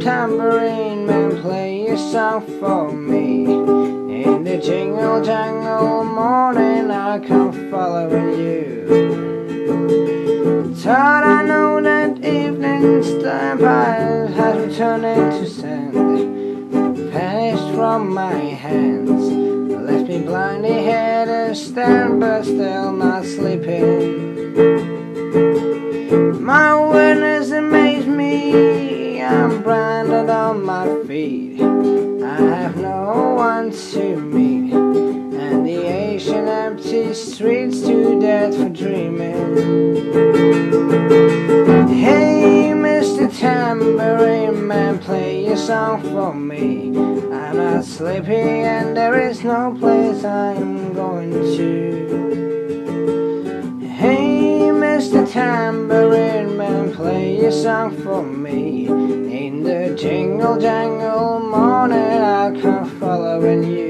Tambourine Man, play a song for me. In the jingle jangle morning I come following you. Thought I know that evening's empire has returned into sand, vanished from my hands, left me blindly here to stand, but still not sleeping. My awareness amazed me, I'm branded on my feet. I have no one to meet, and the ancient empty streets too dead for dreaming. Hey, Mr. Tambourine Man, play a song for me. I'm not sleepy and there is no place I'm going to. Hey, Mr. Tambourine Man, play a song for me. In the jingle jangle morning I'll come following you.